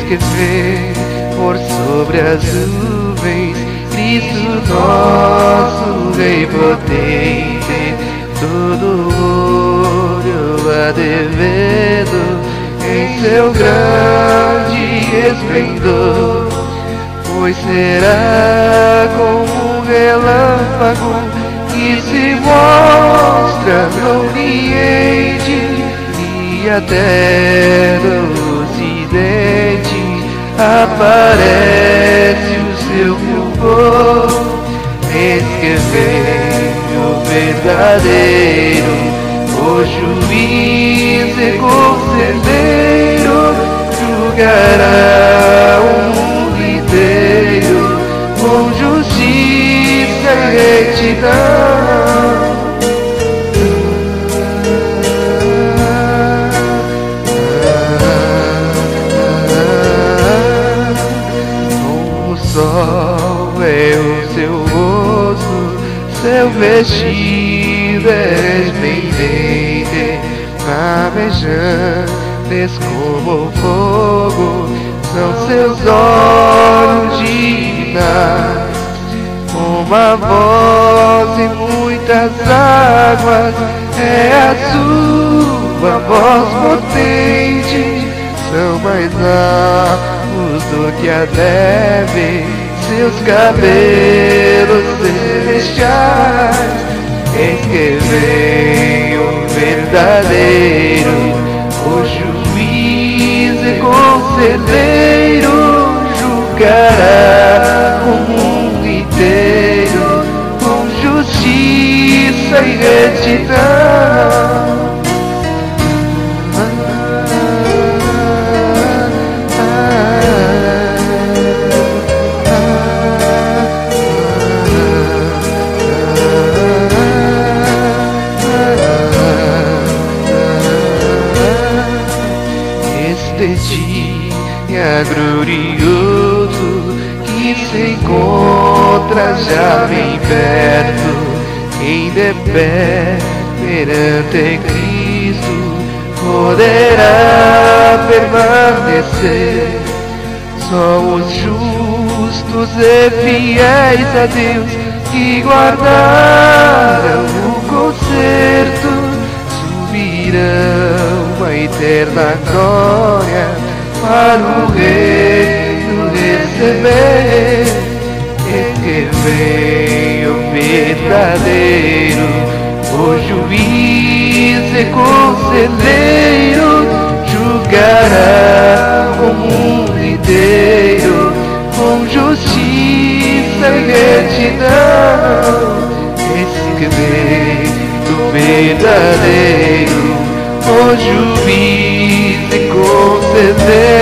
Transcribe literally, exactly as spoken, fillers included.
que vem por sobre as nuvens, Cristo nosso Rei potente, todo olho a de vê-lo em seu grande esplendor, pois será como um relâmpago que se mostra no oriente, e até no ocidente aparece o seu fulgor. Eis que vem o verdadeiro, o juiz e conselheiro, julgará o mundo inteiro com justiça e retidão. O sol é o seu rosto, seu vestido é resplendente, flamejantes como fogo são seus olhos divinas. Uma voz e muitas águas é a sua voz potente, são mais altos do que a neve seus cabelos celestiais. Eis que vem o verdadeiro, o juiz e conselheiro, julgará o mundo inteiro com justiça e retidão. Este dia glorioso que se encontra já bem perto, quem de pé perante Cristo poderá permanecer. Só os justos e fiéis a Deus que guardaram o concerto subirão a eterna glória para o reino receber. E que vem o verdadeiro, o juiz e conselheiro, julgará o mundo inteiro com justiça e retidão. Esse que vem do verdadeiro, o juiz e conselheiro,